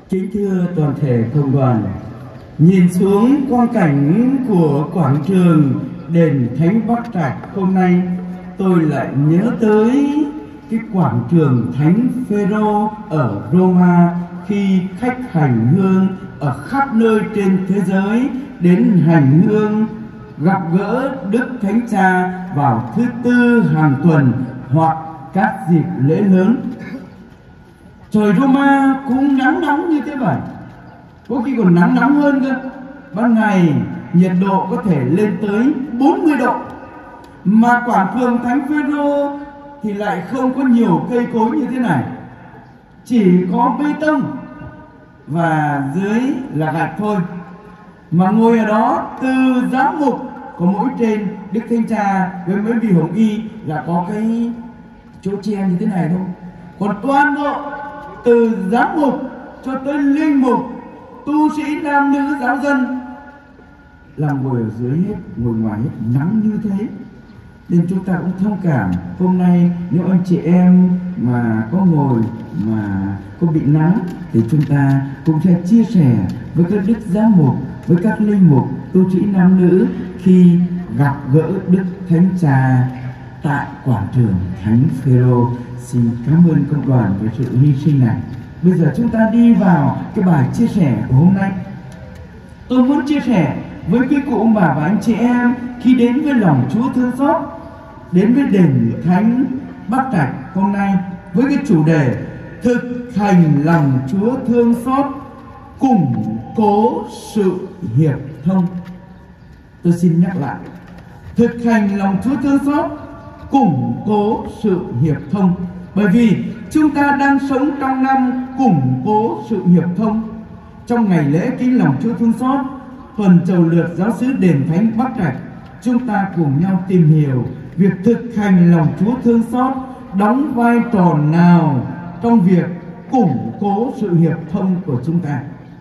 Kính thưa toàn thể công đoàn, nhìn xuống quang cảnh của quảng trường đền Thánh Bắc Trạch hôm nay, tôi lại nhớ tới cái quảng trường Thánh Phêrô ở Roma khi khách hành hương ở khắp nơi trên thế giới đến hành hương gặp gỡ Đức Thánh Cha vào thứ Tư hàng tuần hoặc các dịp lễ lớn. Trời Roma cũng nắng nóng như thế vậy, có khi còn nắng nóng hơn cơ. Ban ngày nhiệt độ có thể lên tới 40 độ, mà quảng trường Thánh Phêrô thì lại không có nhiều cây cối như thế này, chỉ có bê tông và dưới là gạch thôi. Mà ngồi ở đó, từ giám mục có mỗi trên Đức Thánh Cha với mấy vị hồng y là có cái chỗ che như thế này thôi, còn toàn bộ từ giám mục cho tới linh mục, tu sĩ nam nữ giáo dân là ngồi ở dưới hết, ngồi ngoài hết, nắng như thế. Nên chúng ta cũng thông cảm, hôm nay nếu anh chị em mà có ngồi mà có bị nắng thì chúng ta cũng sẽ chia sẻ với các đức giám mục, với các linh mục, tu sĩ nam nữ khi gặp gỡ Đức Thánh Cha tại quảng trường Thánh Phêrô. Xin cảm ơn công đoàn về sự hy sinh này. Bây giờ chúng ta đi vào cái bài chia sẻ của hôm nay. Tôi muốn chia sẻ với quý cụ ông bà và anh chị em khi đến với lòng Chúa thương xót, đến với đền Thánh Bắc Trạch hôm nay với cái chủ đề thực hành lòng Chúa thương xót, củng cố sự hiệp thông. Tôi xin nhắc lại, thực hành lòng Chúa thương xót, củng cố sự hiệp thông. Bởi vì chúng ta đang sống trong năm củng cố sự hiệp thông. Trong ngày lễ kính lòng Chúa thương xót, tuần chầu lượt giáo xứ đền Thánh Bắc Trạch, chúng ta cùng nhau tìm hiểu việc thực hành lòng Chúa thương xót đóng vai trò nào trong việc củng cố sự hiệp thông của chúng ta.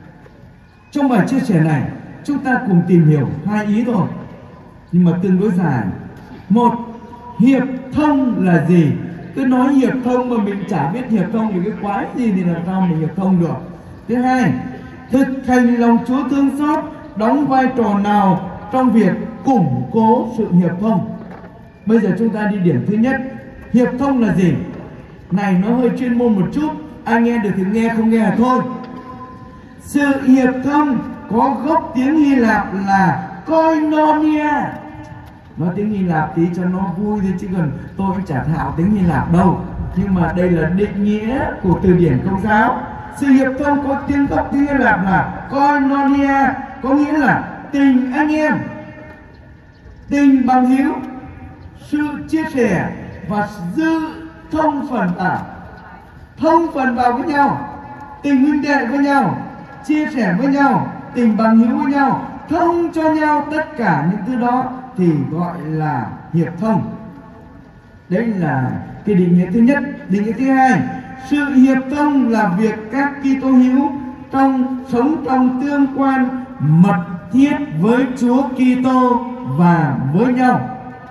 Trong bài chia sẻ này, chúng ta cùng tìm hiểu hai ý thôi, nhưng mà tương đối dài. Một, hiệp thông là gì? Cứ nói hiệp thông mà mình chả biết hiệp thông thì cái quái gì thì làm sao mình hiệp thông được. Thứ hai, thực hành lòng Chúa thương xót đóng vai trò nào trong việc củng cố sự hiệp thông. Bây giờ chúng ta đi điểm thứ nhất. Hiệp thông là gì? Này nó hơi chuyên môn một chút, ai nghe được thì nghe, không nghe là thôi. Sự hiệp thông có gốc tiếng Hy Lạp là koinonia. Nói tiếng Hy Lạp tí cho nó vui đi, chứ còn tôi cũng chả thạo tiếng Hy Lạp đâu. Nhưng mà đây là định nghĩa của từ điển Công giáo. Sự hiệp thông có tiếng gốc tiếng Hy Lạp là koinonia, có nghĩa là tình anh em, tình bằng hữu, sự chia sẻ và dư thông phần vào. Thông phần vào với nhau, tình huynh đệ với nhau, chia sẻ với nhau, tình bằng hữu với nhau, thông cho nhau tất cả những thứ đó thì gọi là hiệp thông. Đấy là cái định nghĩa thứ nhất. Định nghĩa thứ hai, sự hiệp thông là việc các Kitô hữu sống trong tương quan mật thiết với Chúa Kitô và với nhau.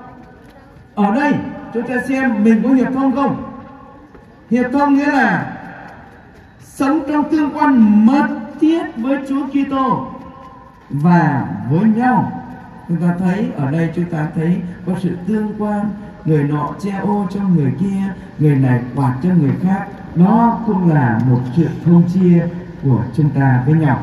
Ở đây chúng ta xem mình có hiệp thông không? Hiệp thông nghĩa là sống trong tương quan mật thiết với Chúa Kitô và với nhau. Chúng ta thấy ở đây, chúng ta thấy có sự tương quan, người nọ che ô cho người kia, người này quạt cho người khác. Đó cũng là một sự thông chia của chúng ta với nhau.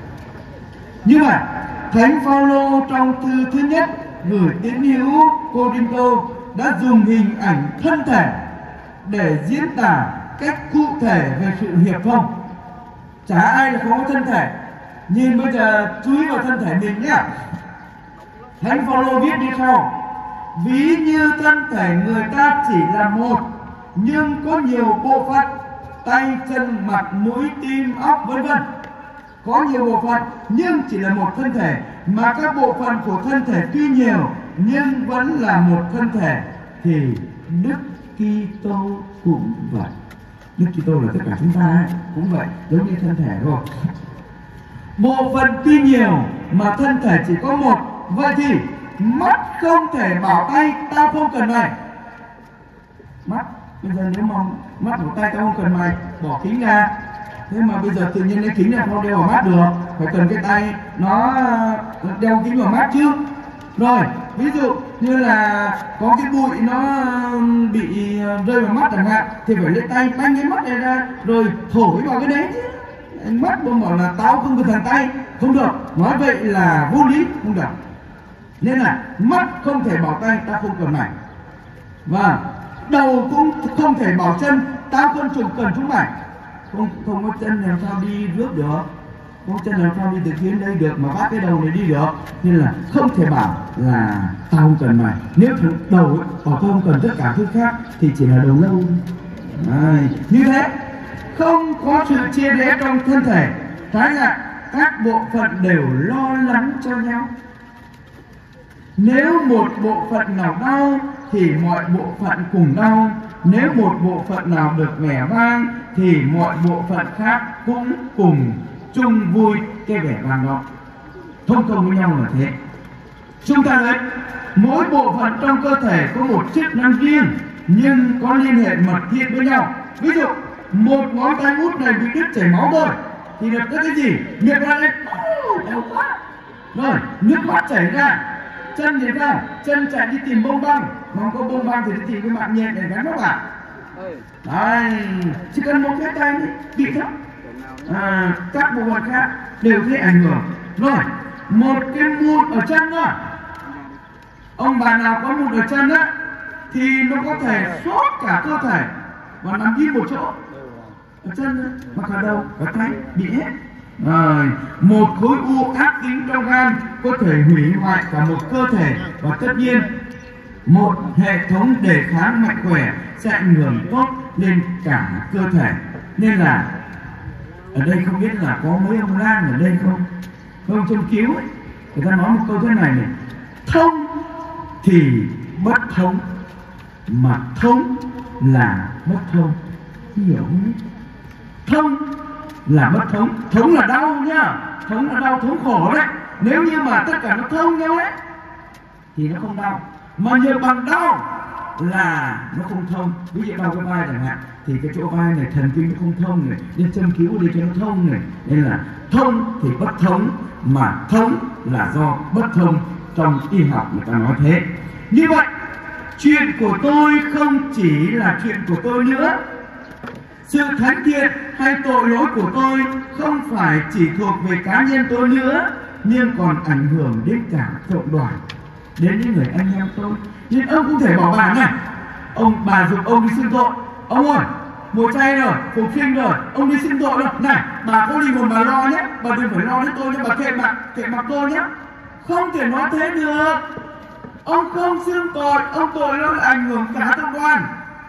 Như vậy, Thánh Phaolô trong thư thứ nhất gửi tín hữu Cô-rinh-tô đã dùng hình ảnh thân thể để diễn tả cách cụ thể về sự hiệp thông. Chả ai là không có thân thể. Nhìn bây giờ chú ý vào thân thể mình nhé. Thánh Phaolô viết như sau: ví như thân thể người ta chỉ là một, nhưng có nhiều bộ phận, tay, chân, mặt, mũi, tim, óc, vân vân. Có nhiều bộ phận nhưng chỉ là một thân thể, mà các bộ phận của thân thể tuy nhiều nhưng vẫn là một thân thể. Thì Đức Kitô cũng vậy. Đức Kitô là tất cả chúng ta ấy, cũng vậy, giống như thân thể thôi. Bộ phận tuy nhiều mà thân thể chỉ có một. Vậy thì mắt không thể bảo tay ta không cần mày. Mắt, bây giờ nếu mà mắt của tay ta không cần mày, bỏ kính ra Thế mà bây giờ tự nhiên lấy kính là không đeo vào mắt được, phải cần cái tay nó đeo kính vào mắt chứ. Rồi ví dụ như là có cái bụi nó bị rơi vào mắt chẳng hạn, thì phải lấy tay banh cái mắt này ra rồi thổi vào cái đấy chứ. Anh mắt bông bảo là tao không có thằng tay, không được, nói vậy là vô lý, không được. Nên là mắt không thể bảo tay, ta không cần mày. Và đầu cũng không thể bảo chân, tao không cần chúng mày. Không có chân làm sao đi rước được, không có chân làm sao đi từ phía đây được mà bắt cái đầu này đi được. Nên là không thể bảo là tao không cần mày. Nếu đầu ấy, bảo tao không cần tất cả thứ khác thì chỉ là đầu lâu. Như thế không có sự chia rẽ trong thân thể, trái lại các bộ phận đều lo lắng cho nhau. Nếu một bộ phận nào đau thì mọi bộ phận cùng đau. Nếu một bộ phận nào được vẻ vang thì mọi bộ phận khác cũng cùng chung vui cái vẻ vang đó. Thông công với nhau là thế. Chúng ta thấy mỗi bộ phận trong cơ thể có một chức năng riêng nhưng có liên hệ mật thiết với nhau. Ví dụ một ngón tay út này bị đứt chảy máu thôi thì lập tức cái gì? Miệng ra lên, đau quá. Rồi nước mắt chảy ra. Chân thì sao? Chân chạy đi tìm bông băng, mà không có bông băng thì đi tìm cái mạng nhện để gắn vào bạn. Đấy, chỉ cần một cái tay bị thấp, các bộ phận khác đều thấy ảnh hưởng. Rồi một cái mụn ở chân đó, ông bà nào có mụn ở chân á thì nó có thể sốt cả cơ thể và nằm im một chỗ ở chân mà cả đầu cả tay bị hết. Một khối u ác tính trong gan có thể hủy hoại cả một cơ thể, và tất nhiên một hệ thống đề kháng mạnh khỏe sẽ ảnh hưởng tốt lên cả cơ thể. Nên là ở đây không biết là có mấy ông lang ở đây không? Ông châm cứu ấy, người ta nói một câu thế này này: thông thì bất thông, mà thông là bất thông. Hiểu không? Thông là bất thống, thống là đau nhá, thống là đau, thống khổ đấy. Nếu như mà tất cả nó thông nhau đấy thì nó không đau, mà nhờ bằng đau là nó không thông. Ví dụ đau cái vai chẳng hạn thì cái chỗ vai này thần kinh nó không thông này, nên châm cứu đi cho nó thông này. Nên là thông thì bất thống, mà thống là do bất thông. Trong y học người ta nói thế. Như vậy chuyện của tôi không chỉ là chuyện của tôi nữa. Sự thánh thiện hay tội lỗi của tôi không phải chỉ thuộc về cá nhân tôi nữa, nhưng còn ảnh hưởng đến cả cộng đoàn, đến những người anh em tôi. Nhưng ông không thể bảo bà này, ông bà dục ông đi xưng tội. Ông ơi, mùa chay rồi, phục sinh rồi, ông đi xưng tội rồi. Này, bà có linh hồn bà lo nhé, bà đừng phải lo đến tôi nhé, bà kệ mặc tôi nhé. Không thể nói thế được. Ông không xưng tội, ông tội nó ảnh hưởng cả cộng đoàn,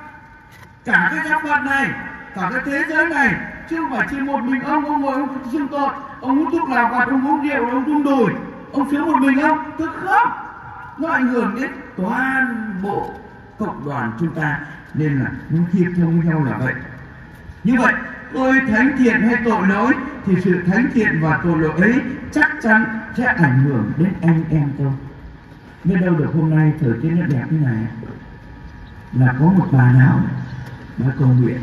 cả cái giáo phận này, cả cái thế giới này, chứ không phải chỉ một mình ông ngồi ông xưng tội, ông hút thuốc lào và ông uống rượu, ông tung đùi, ông sướng một mình ông, tức không, nó ảnh hưởng đến toàn bộ cộng đoàn chúng ta. Nên là nó hiệp thông với nhau là vậy. Như vậy tôi thánh thiện hay tội lỗi thì sự thánh thiện và tội lỗi ấy chắc chắn sẽ ảnh hưởng đến anh em tôi. Biết đâu được hôm nay thời tiết nó đẹp như này là có một bà nào bà cầu nguyện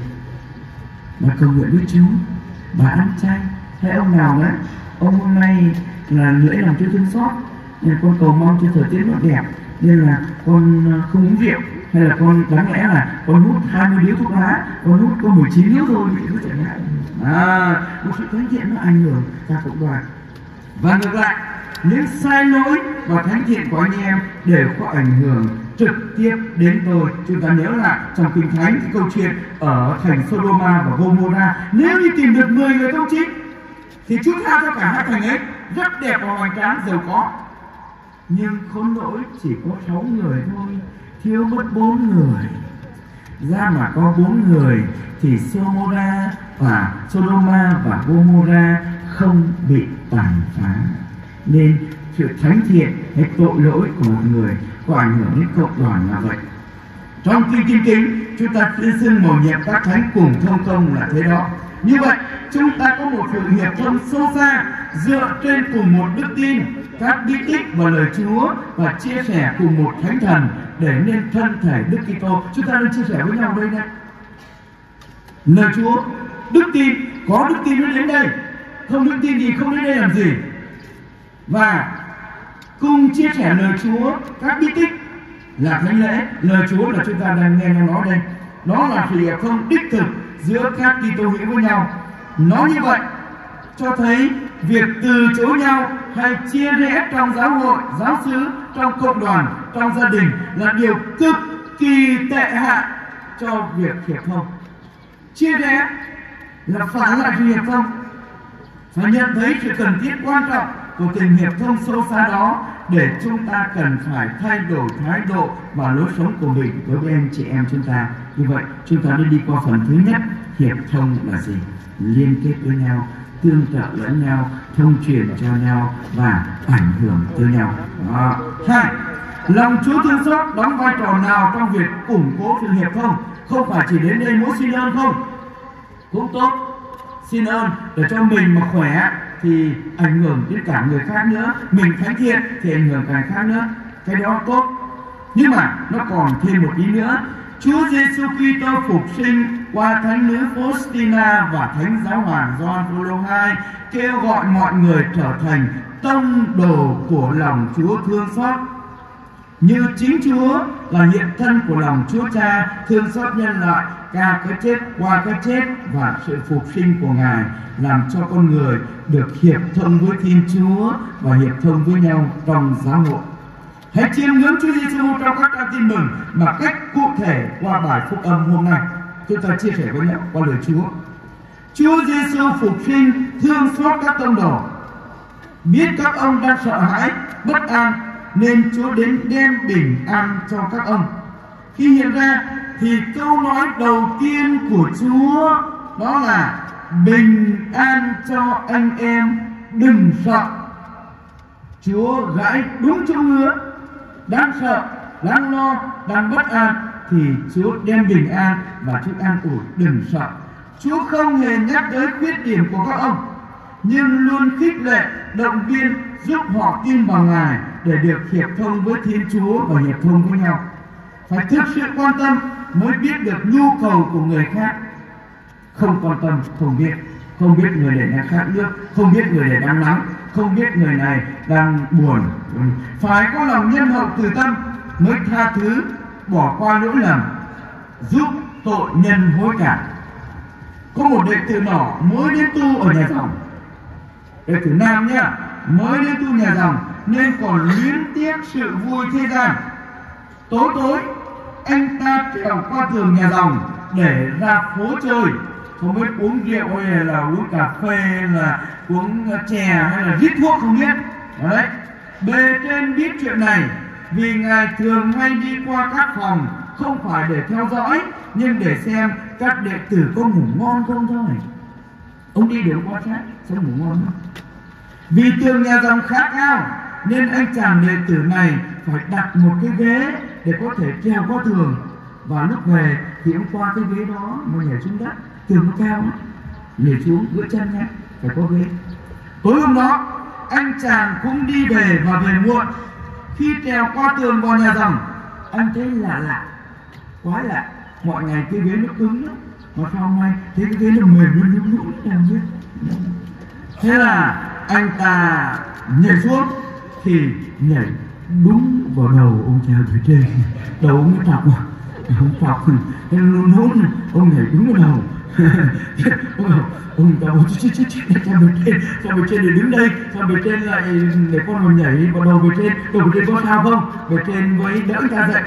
với Chúa, bà ăn chay, hay ông nào đấy, ông hôm nay là lễ làm Chúa thương xót, nên con cầu mong cho thời tiết nó đẹp, nên là con không uống rượu, hay là con đáng lẽ là con hút 20 điếu thuốc lá, con hút có 19 điếu thôi, chẳng hạn. Một sự thánh thiện nó ảnh hưởng cả cộng đoàn. Và ngược lại, những sai lỗi và thánh thiện của anh em đều có ảnh hưởng trực tiếp đến tôi. Chúng ta nhớ lại trong Kinh Thánh cái câu chuyện ở thành Sodoma và Gomorrah. Nếu như tìm được 10 người công chính thì Chúa tha cho cả hai thành ấy, rất đẹp và hoành tráng giàu có. Nhưng khốn nỗi chỉ có 6 người thôi, thiếu mất 4 người. Ra mà có 4 người thì Sodoma và Gomorrah không bị tàn phá. Nên sự thánh thiện hay tội lỗi của một người có ảnh hưởng đến cộng đoàn là vậy. Trong Kinh Kính chúng ta xưng mầu nhiệm các thánh cùng thông công là thế đó. Như vậy chúng ta có một sự hiệp thông sâu xa dựa trên cùng một đức tin, các bí tích và lời Chúa, và chia sẻ cùng một thánh thần để nên thân thể Đức Kitô. Chúng ta nên chia sẻ với nhau đây này. Lời Chúa, đức tin có đức tin mới đến đây, không đức tin thì không đến đây làm gì. Và cùng chia sẻ lời Chúa, các bí tích là thánh lễ. Lời Chúa là chúng ta đang nghe nói đây, đó là sự hiệp thông đích thực giữa các Kitô hữu với nhau. Nói như vậy cho thấy việc từ chối nhau hay chia rẽ trong giáo hội, giáo xứ, trong cộng đoàn, trong gia đình là điều cực kỳ tệ hại cho việc hiệp thông. Chia rẽ là phản lại sự hiệp thông. Phải nhận thấy sự cần thiết quan trọng của tình hiệp thông sâu xa đó để chúng ta cần phải thay đổi thái độ và lối sống của mình đối với anh chị em chúng ta. Như vậy chúng ta đã đi qua phần thứ nhất. Hiệp thông là gì? Liên kết với nhau, tương trợ lẫn nhau, thông truyền cho nhau và ảnh hưởng tới nhau. Hai, lòng Chúa thương xót đóng vai trò nào trong việc củng cố sự hiệp thông? Không phải chỉ đến đây mỗi xin ơn không? Cũng tốt, xin ơn để cho mình mà khỏe thì ảnh hưởng đến cả người khác nữa, mình thánh thiện thì ảnh hưởng cả khác nữa, cái đó tốt. Nhưng mà nó còn thêm một ý nữa. Chúa Giêsu Kitô phục sinh qua thánh nữ Faustina và thánh giáo hoàng Gioan Phaolô II kêu gọi mọi người trở thành tông đồ của lòng Chúa thương xót. Như chính Chúa là hiện thân của lòng Chúa Cha thương xót nhân loại qua cái chết, và sự phục sinh của Ngài làm cho con người được hiệp thông với Thiên Chúa và hiệp thông với nhau trong giáo hội. Hãy chiêm ngưỡng Chúa Giêsu trong các trang tin mừng mà cách cụ thể qua bài phúc âm hôm nay. Chúng ta chia sẻ với nhau qua lời Chúa. Chúa Giêsu phục sinh thương xót các tông đồ, biết các ông đang sợ hãi, bất an nên Chúa đến đem bình an cho các ông. Khi hiện ra thì câu nói đầu tiên của Chúa đó là bình an cho anh em, đừng sợ. Chúa gãi đúng chỗ ngứa, đang sợ, đang lo, đang bất an thì Chúa đem bình an và Chúa an ủi đừng sợ. Chúa không hề nhắc tới khuyết điểm của các ông, nhưng luôn khích lệ, động viên, giúp họ tin vào Ngài để được hiệp thông với Thiên Chúa và hiệp thông với nhau. Phải thực sự quan tâm mới biết được nhu cầu của người khác. Không quan tâm, không biết người này đang khát nước, không biết người này đang nắng, không biết người này đang buồn. Phải có lòng nhân hậu từ tâm mới tha thứ, bỏ qua lỗi lầm, giúp tội nhân hối cải. Có một đệ tử nọ mới đến tu ở nhà dòng, đệ tử nam nhá, mới đến tu nhà dòng nên còn luyến tiếc sự vui thế gian. Tối anh ta trèo qua tường nhà dòng để ra phố chơi, không biết uống rượu hay là uống cà phê hay là uống chè hay là rít thuốc không biết. Đấy, bề trên biết chuyện này vì Ngài thường hay đi qua các phòng không phải để theo dõi nhưng để xem các đệ tử có ngủ ngon không thôi. Ông đi để quan sát xem ngủ ngon không. Vì tường nhà dòng khá cao nên anh chàng đệ tử này phải đặt một cái ghế để có thể trèo qua tường, và lúc về thì ông qua cái ghế đó mà nhảy xuống đất. Tường nó cao lắm, nhảy xuống gỡ chân nhé, phải có ghế. Tối hôm đó anh chàng cũng đi về và về muộn. Khi trèo qua tường vào nhà dòng, anh thấy lạ, quá lạ. Mọi ngày cái ghế nó cứng lắm, mà sao hôm nay thấy cái ghế nó mềm nhũn đang biết. Thế là anh ta nhảy xuống thì nhảy đúng vào đầu ông cha phía trên. Đầu ông nó trọc mà, ông trọc thì luôn hôn, ông nhảy đúng vào đầu. Ông ta bảo chết sao bề trên để đứng đây, sao bề trên lại để con mình nhảy vào đầu bề trên có sao không? Bề trên với đỡ cha dậy.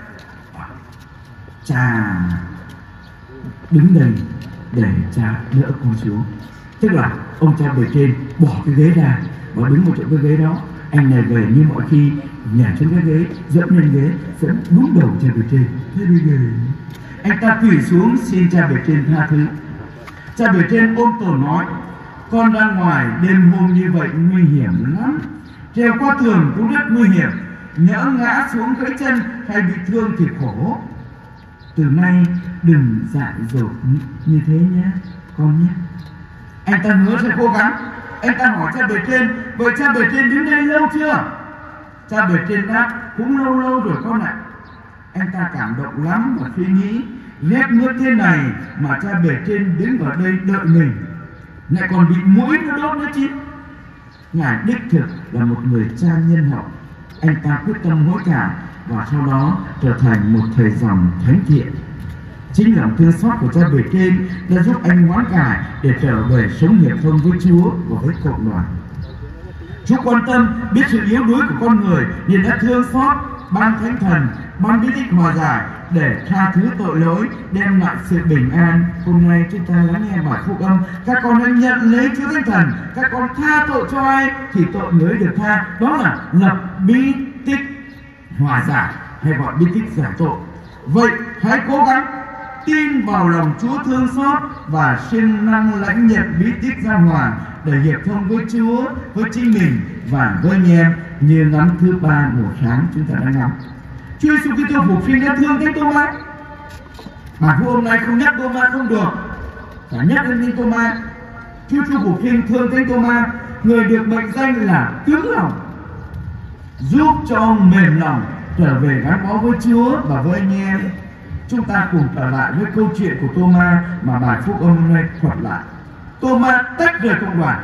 Cha đứng đây để cha đỡ con xuống. Tức là ông cha bề trên bỏ cái ghế ra và đứng một chỗ cái ghế đó. Anh này về như mọi khi nhảy xuống cái ghế, dẫm lên ghế, dẫm đúng đầu cha bề trên. Thế đi về, anh ta quỳ xuống xin cha bề trên tha thứ. Cha bề trên ôm tổn nói: con ra ngoài đêm hôm như vậy nguy hiểm lắm, trèo qua tường cũng rất nguy hiểm, nhỡ ngã xuống gãy chân hay bị thương thì khổ. Từ nay đừng dại dột như thế nhé con nhé. Anh ta hứa sẽ cố gắng. Anh ta hỏi cha bề trên: vậy cha bề trên đứng đây lâu chưa? Cha bề trên đáp: cũng lâu rồi con ạ. Anh ta cảm động lắm và suy nghĩ: rét mướt thế này mà cha bề trên đứng ở đây đợi mình, lại còn bị mũi nó đốt nữa chứ. Ngài đích thực là một người cha nhân hậu. Anh ta quyết tâm hối cải và sau đó trở thành một thầy dòng thánh thiện. Chính lòng thương xót của cha bề trên đã giúp anh hoán cải để trở về sống hiệp thông với Chúa và với cộng đoàn. Chúa quan tâm biết sự yếu đuối của con người nên đã thương xót, ban thánh thần, ban bí tích hòa giải để tha thứ tội lỗi, đem lại sự bình an. Hôm nay chúng ta lắng nghe bài phúc âm, các con hãy nhận lấy Chúa Thánh Thần, các con tha tội cho ai thì tội người được tha. Đó là lập bí tích hòa giải hay gọi bí tích giải tội. Vậy hãy cố gắng tin vào lòng Chúa thương xót và siêng năng lãnh nhận bí tích giao hòa để hiệp thông với Chúa, với chính mình và với anh em, như ngắm thứ ba buổi sáng chúng ta đã ngắm. Chúa Giêsu Kitô phục sinh đã thương Thánh Tô-ma. Mà hôm nay không nhắc Tô-ma không được, phải nhắc đến Thánh Tô-ma. Chúa Giêsu phục sinh thương Thánh Tô-ma, người được mệnh danh là cứng lòng, giúp cho ông mềm lòng trở về gắn bó với Chúa và với anh em. Chúng ta cùng trở lại với câu chuyện của Tô-ma mà bài phúc âm hôm nay thuật lại. Tô-ma tách rời cộng đoàn,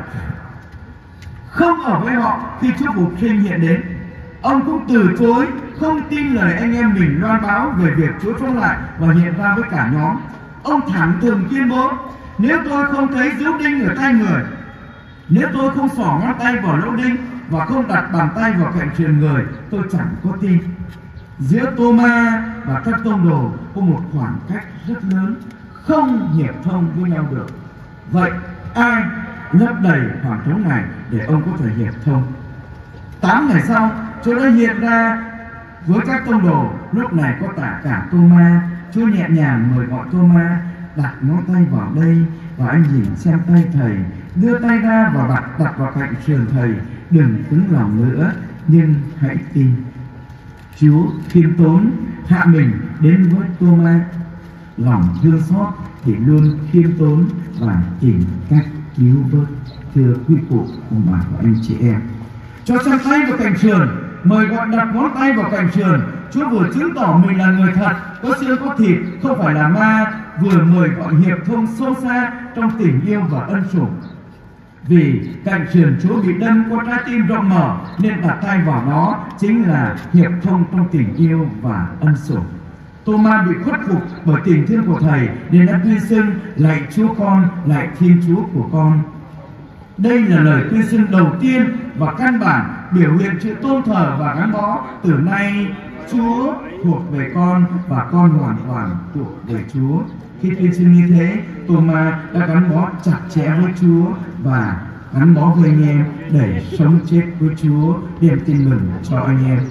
không ở với họ khi Chúa phục sinh hiện đến. Ông cũng từ chối, không tin lời anh em mình loan báo về việc Chúa sống lại và hiện ra với cả nhóm. Ông thẳng thừng tuyên bố: nếu tôi không thấy dấu đinh ở tay người, nếu tôi không xỏ ngón tay vào lỗ đinh và không đặt bàn tay vào cạnh sườn người, tôi chẳng có tin. Giữa Tô-ma và các tông đồ có một khoảng cách rất lớn, không hiệp thông với nhau được. Vậy ai lấp đầy khoảng trống này để ông có thể hiệp thông? 8 ngày sau, Chúa đã hiện ra với các tông đồ. Lúc này có cả Tô-ma. Chúa nhẹ nhàng mời gọi Tô-ma: đặt ngón tay vào đây và anh nhìn xem tay thầy, đưa tay ra và đặt vào cạnh sườn thầy. Đừng cứng lòng nữa, nhưng hãy tin. Chúa khiêm tốn hạ mình đến với Tô-ma. Lòng thương xót thì luôn khiêm tốn và tìm cách cứu vớt. Thưa quý cụ, ông bà và anh chị em, cho xem tay vào cạnh sườn, mời gọi đặt ngón tay vào cạnh sườn. Chúa vừa chứng tỏ mình là người thật, có xương có thịt, không phải là ma, vừa mời gọi hiệp thông sâu xa trong tình yêu và ân sủng. Vì cạnh sườn Chúa bị đâm có trái tim rộng mở nên đặt tay vào nó chính là hiệp thông trong tình yêu và ân sủng. Tô-ma bị khuất phục bởi tình thương của thầy nên đã tuyên xưng: lạy Chúa con, lạy Thiên Chúa của con. Đây là lời tuyên xưng đầu tiên và căn bản biểu hiện sự tôn thờ và gắn bó. Từ nay Chúa thuộc về con và con hoàn toàn thuộc về Chúa. Khi tuyên xưng như thế, Tô-ma đã gắn bó chặt chẽ với Chúa và gắn bó với anh em để sống chết với Chúa, đem tin mừng cho anh em.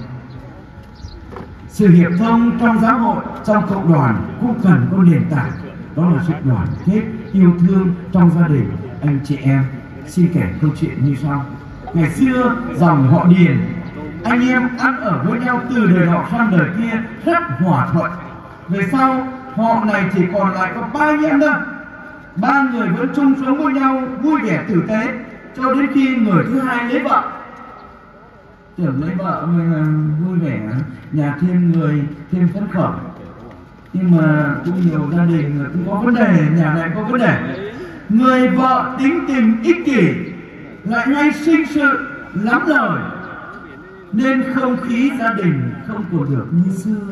Sự hiệp thông trong giáo hội, trong cộng đoàn cũng cần có nền tảng, đó là sự đoàn kết, yêu thương trong gia đình anh chị em. Xin kể câu chuyện như sau. Ngày xưa dòng họ Điền, anh em ăn ở với nhau từ đời nọ sang đời kia rất hòa thuận. Về sau họ này chỉ còn lại có 3 anh em thôi. 3 người vẫn chung sống với nhau vui vẻ tử tế cho đến khi người thứ hai lấy vợ. Tưởng lấy vợ mình vui vẻ, nhà thêm người thêm phấn khởi, nhưng mà cũng nhiều gia đình cũng có vấn đề, nhà này có vấn đề. Người vợ tính tình ích kỷ, lại hay sinh sự lắm lời, nên không khí gia đình không còn được như xưa.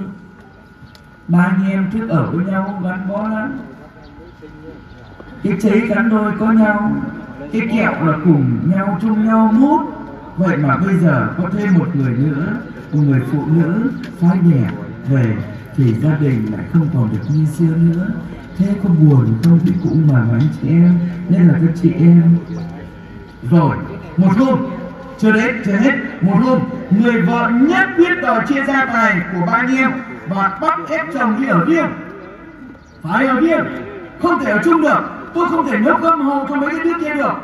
3 anh em trước ở với nhau gắn bó lắm, cái cháy gắn đôi có nhau, cái kẹo là cùng nhau chung nhau mút. Vậy mà bây giờ có thêm một người nữa, một người phụ nữ phái đẹp về thì gia đình lại không còn được như xưa nữa. Thế có buồn không quý cụ mà anh chị em, nên là các chị em. Rồi một hôm chưa hết, một hôm người vợ nhất quyết đòi chia gia tài của 3 anh em và bắt ép chồng đi ở riêng. Phải ở riêng, không thể ở chung được. Tôi không thể nấu cơm hầu cho mấy cái đứa kia được.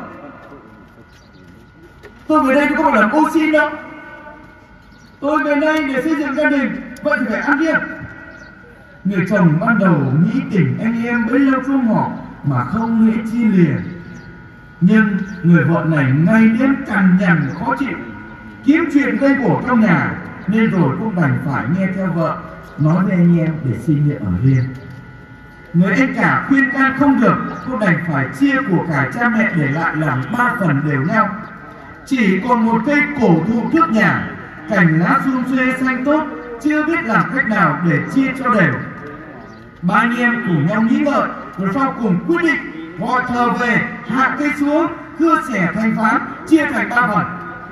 Tôi về đây tôi có phải làm ô xin đâu. Tôi về đây để xây dựng gia đình, vậy thì phải ăn riêng. Người chồng ban đầu nghĩ tình anh em bấy lâu chung họ mà không nghĩ chi liền. Nhưng người vợ này ngay đêm cằn nhằn khó chịu, kiếm chuyện gây gổ trong nhà, nên rồi cũng đành phải nghe theo vợ nói với anh em để xin ở riêng. Người anh cả khuyên can không được, cô đành phải chia của cải cha mẹ để lại làm 3 phần đều nhau. Chỉ còn một cây cổ thụ trước nhà, cành lá sum xuê xanh tốt, chưa biết làm cách nào để chia cho đều. Ba anh em cùng nhau nghĩ ngợi, rồi sau cùng quyết định gọi thờ về, hạ cây xuống, cưa xẻ thành phán, chia thành 3 phần.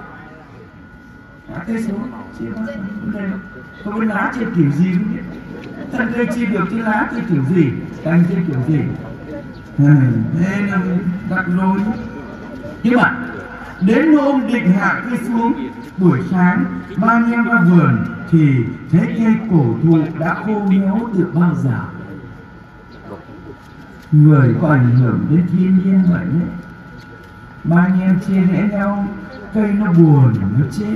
Hạ cây xuống, chia 3 phần. Không biết lá chia kiểu gì không biết. Thân cây chia được cái lá chia kiểu gì, cành chia kiểu gì. Thế là đặt lối. Nhưng mà đến hôm định hạ cây xuống, buổi sáng ba anh em ra vườn thì thấy cây cổ thụ đã khô héo từ bao giờ. Người có ảnh hưởng đến thiên nhiên vậy đấy. Ba anh em chia rẽ nhau, cây nó buồn, nó chết.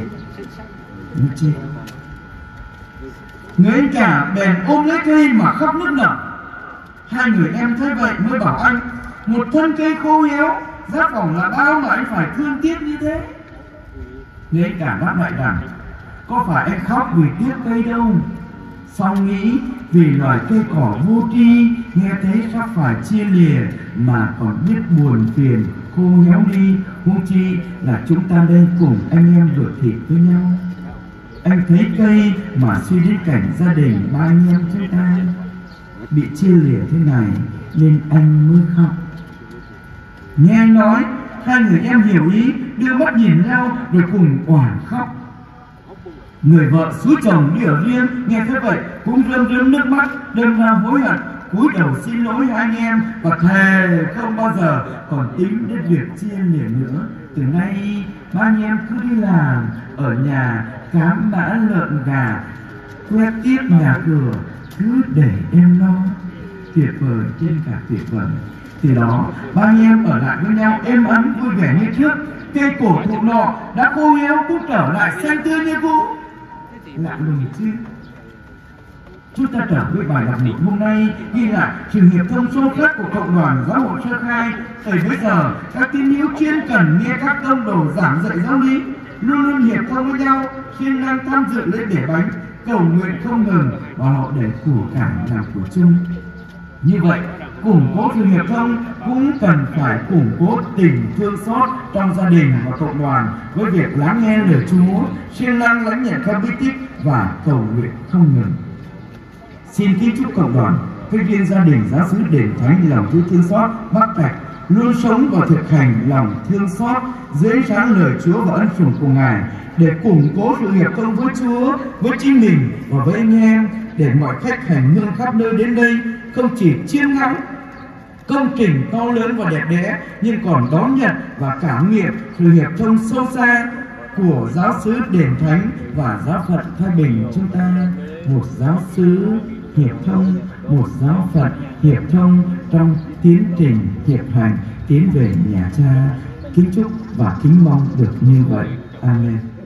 Người anh cả bèn ôm lấy cây mà khóc nức nở. Hai người em thấy vậy mới bảo anh, một thân cây khô héo, giá phòng là bao mà anh phải thương tiếc như thế. Người anh cả đáp lại rằng, có phải anh khóc vì tiếc cây đâu, xong nghĩ vì loài cây cỏ vô tri, nghe thấy sắp phải chia lìa mà còn biết buồn phiền, khô héo đi, huống chi là chúng ta đây cùng anh em ruột thịt với nhau. Anh thấy cây mà suy đến cảnh gia đình ba anh em chúng ta bị chia lìa thế này nên anh mới khóc. Nghe anh nói, hai người em hiểu ý, đưa mắt nhìn nhau rồi cùng oản khóc. Người vợ xúi chồng đi ở riêng nghe thế vậy cũng rơm rớm nước mắt, đâm ra hối hận, cúi đầu xin lỗi hai anh em và thề không bao giờ còn tính đến việc chia lìa nữa. Từ nay ba anh em cứ đi làm ở nhà, cám bã lợn gà, quét tiếp nhà cửa, cứ để em lo. Tuyệt vời trên cả tuyệt vời. Từ đó ba anh em ở lại với nhau êm ấm vui vẻ như trước. Cây cổ thụ nọ đã khô héo cũng trở lại xanh tươi như cũ. Lạ lùng chứ. Chúng ta trở với bài đọc niệm hôm nay ghi lại sự hiệp thông sâu sắc của cộng đoàn giáo hội Sơ Khai. Từ bây giờ các tín hữu chuyên cần nghe các tông đồ giảng dạy giáo lý, luôn luôn hiệp thông với nhau, siêng năng tham dự lễ để bánh, cầu nguyện không ngừng và họ để của cải làm của chung. Như vậy, củng cố sự hiệp thông cũng cần phải củng cố tình thương xót trong gia đình và cộng đoàn với việc lắng nghe lời Chúa, siêng năng lãnh nhận các bí tích và cầu nguyện không ngừng. Xin kính chúc cộng đoàn, các viên gia đình giáo xứ Đền Thánh lòng Chúa thương xót Bắc Trạch luôn sống và thực hành lòng thương xót dưới sáng lời Chúa và ân sủng của Ngài để củng cố sự hiệp thông với Chúa, với chính mình và với anh em, để mọi khách hành hương khắp nơi đến đây không chỉ chiêm ngắm công trình to lớn và đẹp đẽ, nhưng còn đón nhận và cảm nghiệm sự hiệp thông sâu xa của giáo xứ Đền Thánh và giáo phận Thái Bình chúng ta. Một giáo xứ hiệp thông, một giáo phận hiệp thông trong tiến trình hiệp hành tiến về nhà Cha. Kính chúc và kính mong được như vậy. Amen.